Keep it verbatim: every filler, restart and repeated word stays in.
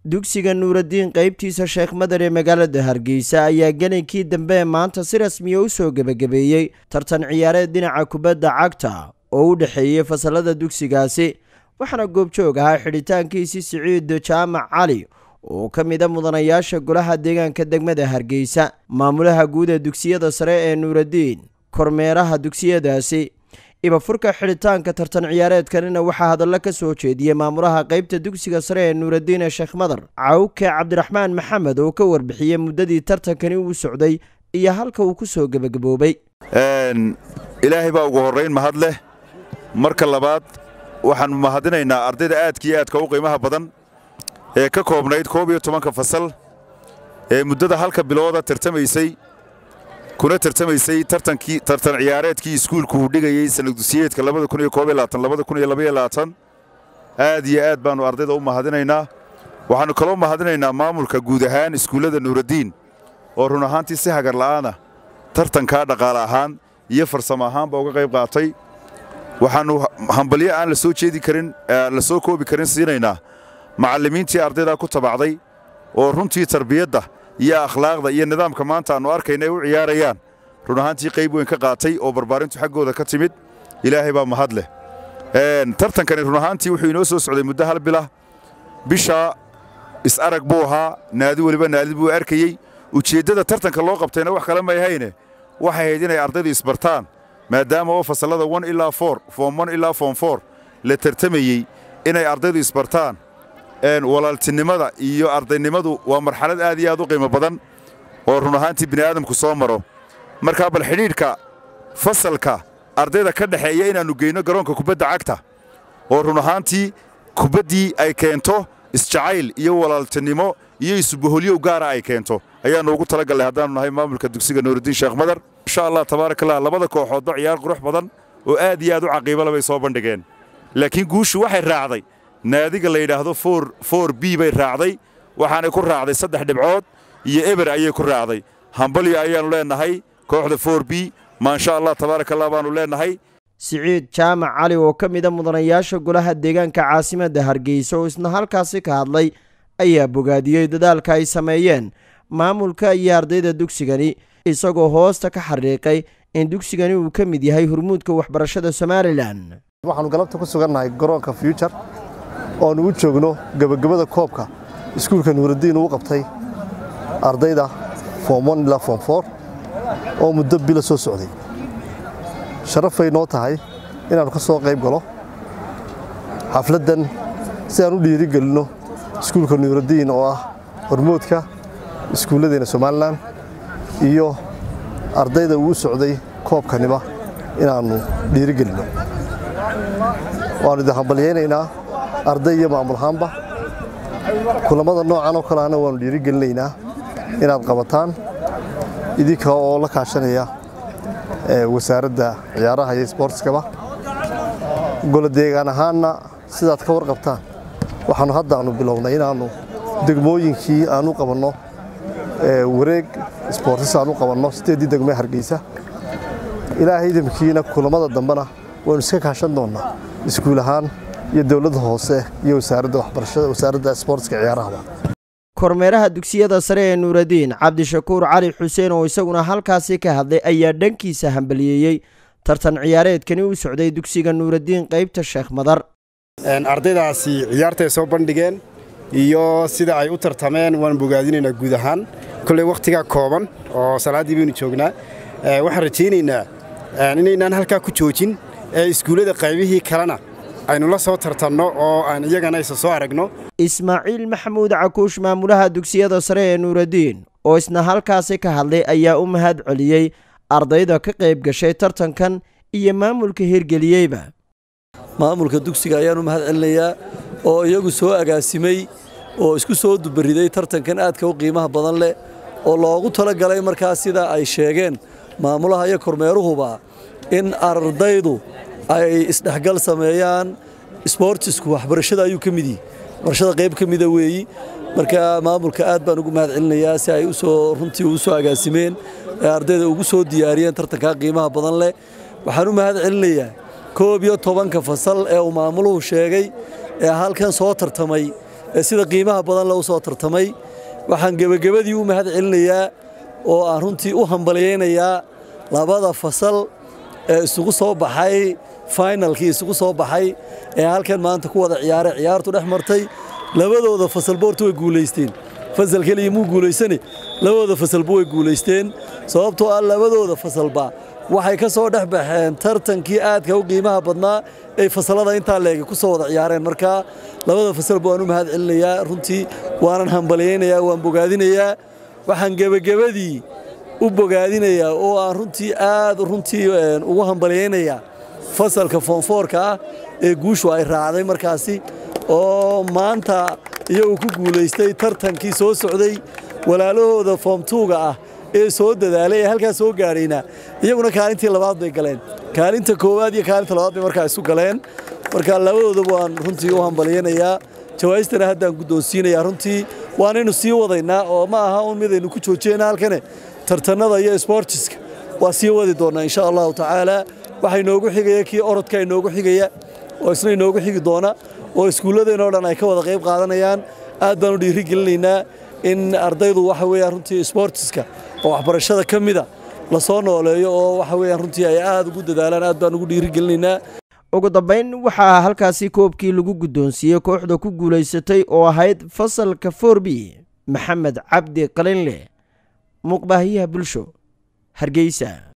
dugsiga Nuuraddiin qaybtiisa Sheekh Madar ee magaalada Hargeysa ayaa ganankii dambe maanta si rasmi ah u soo gabagabeeyay tartan ciyaareed dhinaca kubadda cagta oo u dhaxeeyay fasalada dugsigaasi waxaana goobjoog ahaa xidhitaankiisii Siciid Jaamac Cali oo ka mid ah mudanayaasha golaha deegaanka degmada Hargeysa maamulaha guud ee dugsiyada sare ee Nuuraddiin kormeeraha dugsiyadaasi iba furka xidhitaanka tartan ciyaareedkanina waxaa hadallo ka soo jeediyay maamulaha qaybta dugsiga sare ee Nuuraddiin ee Sheekh Madar Cawke Cabdiraxmaan Maxamed oo ka warbixiyay muddadii tartankani uu socday iyo halka uu ku soo gabagaboobay een ilaahay baa ugu horeyn mahad leh marka labaad waxaan mahadinaynaa ardayda aadka iyo aadka u qiimaha badan ee ka koobnayd koob iyo toban fasal ee muddada halka bilooda tartamaysay kuna tartamaysay tartankii tartan ciyaareedkii iskuulku uu dhigayay sanad dugsiyeedka laba kun iyo koob iyo labaatan laba kun iyo laba iyo labaatan aad iyo aad baanu ardayda u mahadinaynaa waxaanu kaloo mahadinaynaa maamulka guud ahaan iskuulada Nuuraddiin oo run ahaantii si hagar la'aan ah tartanka dhaqaale ahaan iyo farsamo ahaanba uga qayb qaatay waxaanu hambalyo aan la soo jeedi karin la soo koobi karin siinaynaa macallimiintii ardayda ku tabacday oo runtii tarbiyadda iyo akhlaaqda iyo nidaamka maanta aanu arkaynay u ciyaarayaan run ahaantii qayb weyn ka qaatay oo barbaarintu xaggooda ka timid ilaahay baa mahad leh een tartankani run ahaantii wuxuu inoo soo socday muddo hal bil ah bisha is arag buu ahaa naadi waliba naadi buu arkayay ujeedada tartanka loo qabtayna wax kale ma ahayne waxay ahayd inay ardaydu isbartaan maadaama oo fasalada one ilaa four form one ilaa form four la tartamayay inay ardaydu isbartaan een walaaltinimada iyo ardaynimadu waa marxalad aad iyo aad u qiimo badan oo run ahaantii bini'aadamku soo maro marka bal xidhiidhka fasalka ardayda ka dhaxeeya inaanu geyno garoonka kubadda cagta oo run ahaantii kubaddii ay keento isjacayl iyo walaaltinimo iyo isuboholyo gaara ay keento ayaanu ugu talagalnay haddaanu nahay maamulka dugsiga Nuuraddiin Sheekh Madar insha Allah tabaarakallah labada kooxood ciyaar qurux badan oo aad iyo aad u caqiibo leh bay soo bandhigeen laakiin guushu waxay raacday naadiga la yiraahdo four B bay raacday waxaana ku raacday saddex dhibcood iyo eber ayay ku raacday hambaliyo ayaanu leenahay kooxda four B ma sha Allah tabaarakallah baanu leenahay Siciid Jaamac Cali oo ka mid ah mudanayaasha golaha deegaanka caasimadda Hargeysa oo isna halkaasi ka hadlay ayaa bogaadiyay dadaalka ay sameeyeen maamulka iyo ardayda dugsigani isagoo hoosta ka xariiqay in dugsigani uu ka mid yahay hormuudka waxbarashada Somaliland waxaanu galabta ku sugannahay garoonka Future oo nu joogno gabagabada koobka iskuulka Nuuraddiin uu qabtay ardayda form one ila form four oo muddo bil soo socday sharafay noo tahay inaan ka soo qayb galo xafladan si aan u dhiiri galino iskuulka Nuuraddiin oo ah hormuudka iskuuladeena Somaliland iyo ardayda uu socday koobkanima inaanu dhiiri galino waanu hambalyeynaa arday iyo maamul ahaanba kulamada noocan oo kale ana waanu dhiiri galinaynaa inaad qabataan idinka oo la kaashanaya ee wasaaradda ciyaaraha iyo sportskaba gol deegaan ahaana sidaad ka warqabtaan waxaanu hadda aanu bilownay inaanu degmooyinkii aanu qabanno ee wareeg sports aanu qabanno sideedii degmo Hargeysa ilaahay idinkiina kulamada dambana waanu iska kaashan doonaa iskuul ahaan iyo dawladda hoose iyo wasaaradda waxbarashada wasaaradda sportska ciyaaraha kormeeraha dugsiyada sare ee Nuuraddiin Cabdishakuur Cali Xuseen oo isaguna halkaasi ka hadlay ayaa dhankiisa hambalyeeyay tartan ciyaareedkani uu socday dugsiga Nuuraddiin qaybta Sheekh Madar een ardaydaasi ciyaartay soo bandhigeen iyo sida ay u tartameen waan bogaadinaynaa guud ahaan kulay waqtiga kooban oo salaadii baynu joognaa ee waxaan rajaynaynaa inaynaan halka ku joojin ee iskuulada qaybihii kalena aynu la soo tartanno oo aan iyagana isa soo aragno Ismaaciil Maxamuud Cakuush maamulaha dugsiyada sare ee Nuuraddiin oo isna halkaasi ka hadlay ayaa u mahad celiyay ardayda ka qayb gashay tartankan iyo maamulka hirgeliyayba maamulka dugsiga ayaan u mahad celinayaa oo iyagu soo agaasimay oo isku soo dubariday tartankan aadka u qiimaha badan leh oo loogu talagalay markaas sida ay sheegeen maamulaha iyo kormeeruhuba in ardaydu ay isdhaxgal sameeyaan sportsku waxbarashada ayuu ka mid yahay barashada qayb ka mid ah weeyi marka maamulka aad baan ugu mahad celinayaa si ay u soo runtii u soo agaasimeen ee ardayda ugu soo diyaariyeen tartanka qiimaha badan leh waxaan u mahad celinayaa koob iyo toban fasal ee uu maamuluhu sheegay ee halkan soo tartamay ee sida qiimaha badan loo soo tartamay waxaan gabagabadii u mahad celinayaa oo aan runtii u hambaliyeynayaa labada fasal ee isugu soo baxay finalkii isugu soo baxay ee halkan maanta ku wada ciyaaray ciyaartu dhex martay labadooda fasal boortu way guuleysteen fasal kaliya muu guuleysani labadooda fasalba way guuleysteen sababtoo ah labadooda fasalba waxay ka soo dhex baxeen tartankii aadka u qiimaha badnaa ee fasalada intaa leeg ku soo wada ciyaareen marka labada fasalba waan u mahad celinayaa runtii waanan hambaliyeynayaa waan bogaadinayaa waxaan gabagabadii u bogaadinayaa oo aan runtii aad runtii ugu hambaliyeynayaa fasalka form four ka ah ee guushu ay raacday markaasi oo maanta iyagu ku guuleystay tartankii soo socday walaalahooda form two ga ah ee soo dadaalay ee halkaas soo gaarayna iyaguna kaalintii labaad bay galeen kaalinta koowaad iyo kaalinta labaad bay markaa isu galeen marka labadooda waan runtii u hambaliyeynayaa jawaastana haddaan guddoonsiinayaa runtii waanaynu sii wadaynaa oo ma aha un midaynu ku joojiyeyna halkane tartanada iyo sportiska waa sii wadi doonaa insha allahu tacaala waxay noogu xigaya kii orodka ay noogu xigaya oo isna inoogu xigi doona oo iskuulladeenoo dhan ay ka wada qayb qaadanayaan aad baan u dhiirigelinaynaa in ardaydu waxa weeyaan runtii sportiska oo waxbarashada ka mida la soo nooleeyo oo waxa weeyaan runtii ay aad ugu dadaalaan aad baan ugu dhiirigelinaynaa ugu dambayn waxaa halkaasi koobkii lagu guddoonsiiyey kooxda ku guulaysatay oo ahayd fasalka four b maxamed cabdi qalinle muuqbaahiyaha bulsho hargeysa.